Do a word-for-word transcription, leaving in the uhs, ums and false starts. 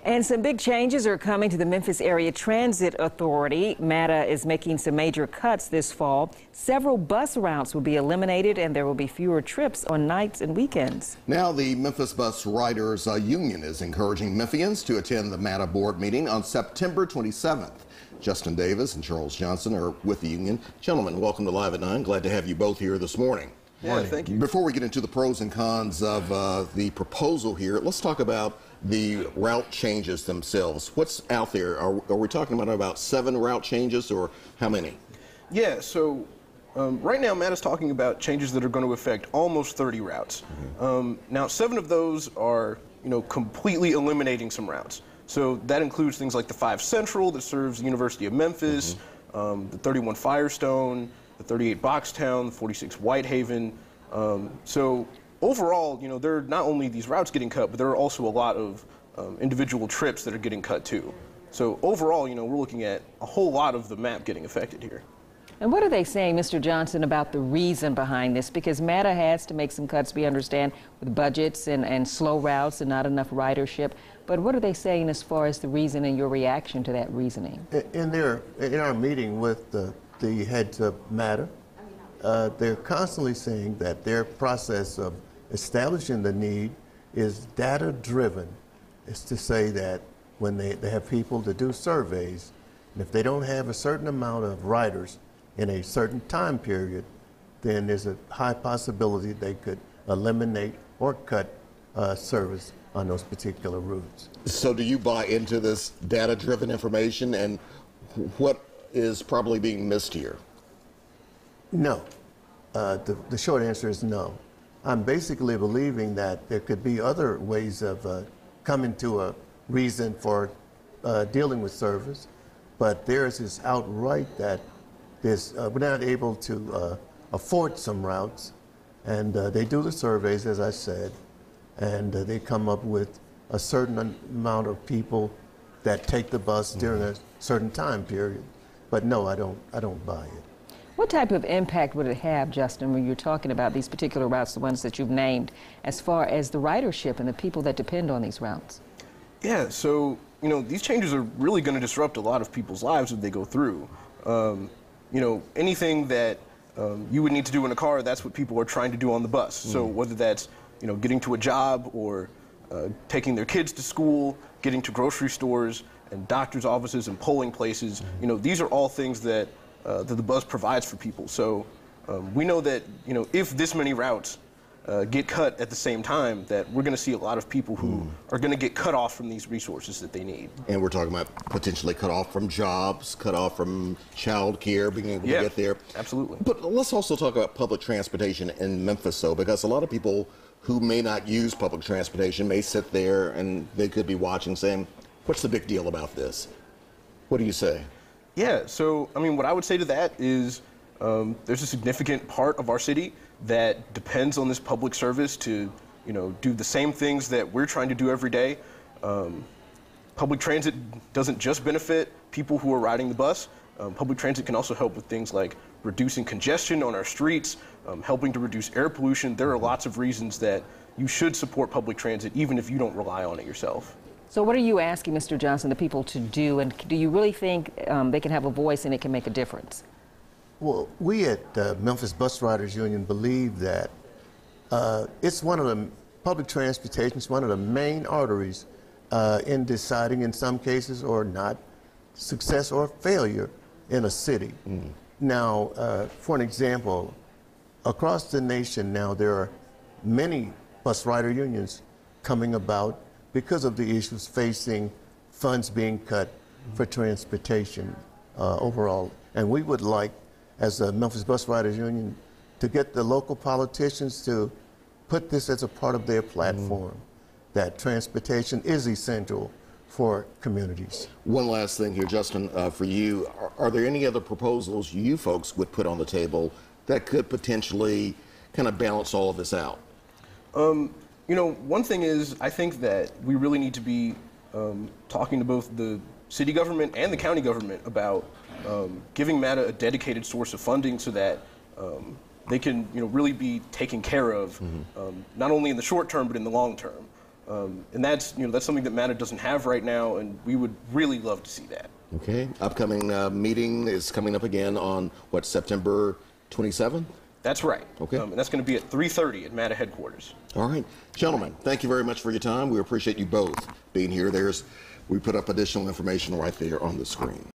And some big changes are coming to the Memphis Area Transit Authority. MATA is making some major cuts this fall. Several bus routes will be eliminated and there will be fewer trips on nights and weekends. Now the Memphis Bus Riders uh, Union is encouraging Memphians to attend the MATA board meeting on September twenty-seventh. Justin Davis and Charles Johnson are with the union. Gentlemen, welcome to Live at nine. Glad to have you both here this morning. Yeah, thank you. Before we get into the pros and cons of uh, the proposal here, let's talk about the route changes themselves. What's out there? Are, are we talking about about seven route changes or how many? Yeah, so um, right now Matt is talking about changes that are going to affect almost thirty routes. Mm-hmm. um, now, seven of those are, you know, completely eliminating some routes. So that includes things like the five Central that serves the University of Memphis, mm-hmm. um, the thirty-one Firestone, the thirty-eight Boxtown, the forty-six Whitehaven. Um, so overall, you know, there are not only these routes getting cut, but there are also a lot of um, individual trips that are getting cut too. So overall, you know, we're looking at a whole lot of the map getting affected here. And what are they saying, Mister Johnson, about the reason behind this? Because MATA has to make some cuts, we understand, with budgets and, and slow routes and not enough ridership. But what are they saying as far as the reason and your reaction to that reasoning? In their, in our meeting with the, the heads of MATA, uh, they're constantly saying that their process of establishing the need is data-driven. It's to say that when they, they have people to do surveys, and if they don't have a certain amount of riders in a certain time period, then there's a high possibility they could eliminate or cut uh, service on those particular routes. So do you buy into this data-driven information, and what is probably being missed here? No. Uh, the, the short answer is no. I'm basically believing that there could be other ways of uh, coming to a reason for uh, dealing with service, but theirs is outright that there's, uh, we're not able to uh, afford some routes, and uh, they do the surveys, as I said, and uh, they come up with a certain amount of people that take the bus mm-hmm. during a certain time period. But no, I don't, I don't buy it. What type of impact would it have, Justin, when you're talking about these particular routes, the ones that you've named, as far as the ridership and the people that depend on these routes? Yeah, so, you know, these changes are really going to disrupt a lot of people's lives as they go through. Um, you know, anything that um, you would need to do in a car, that's what people are trying to do on the bus. Mm. So whether that's, you know, getting to a job or uh, taking their kids to school, getting to grocery stores and doctor's offices and polling places, you know, these are all things that Uh, that the bus provides for people. So um, we know that, you know, if this many routes uh, get cut at the same time, that we're going to see a lot of people who mm. are going to get cut off from these resources that they need. And we're talking about potentially cut off from jobs, cut off from child care, being able yeah, to get there. Absolutely. But let's also talk about public transportation in Memphis, though, because a lot of people who may not use public transportation may sit there and they could be watching saying, what's the big deal about this? What do you say? Yeah, so, I mean, what I would say to that is um, there's a significant part of our city that depends on this public service to, you know, do the same things that we're trying to do every day. Um, public transit doesn't just benefit people who are riding the bus. Um, public transit can also help with things like reducing congestion on our streets, um, helping to reduce air pollution. There are lots of reasons that you should support public transit, even if you don't rely on it yourself. So what are you asking, Mister Johnson, the people to do, and do you really think um, they can have a voice and it can make a difference? Well, we at uh, Memphis Bus Riders Union believe that uh, it's one of the public transportation, it's one of the main arteries uh, in deciding, in some cases or not, success or failure in a city. Mm. Now, uh, for an example, across the nation now there are many bus rider unions coming about because of the issues facing funds being cut for transportation uh, overall. And we would like, as the Memphis Bus Riders Union, to get the local politicians to put this as a part of their platform, mm. that transportation is essential for communities. One last thing here, Justin, uh, for you. Are, are there any other proposals you folks would put on the table that could potentially kind of balance all of this out? Um, You know, one thing is, I think that we really need to be um, talking to both the city government and the county government about um, giving MATA a dedicated source of funding so that um, they can, you know, really be taken care of, mm-hmm. um, not only in the short term, but in the long term. Um, and that's, you know, that's something that MATA doesn't have right now, and we would really love to see that. Okay. Upcoming uh, meeting is coming up again on, what, September twenty-seventh? That's right. Okay. Um, and that's going to be at three thirty at MATA headquarters. All right. Gentlemen, thank you very much for your time. We appreciate you both being here. There's, we put up additional information right there on the screen.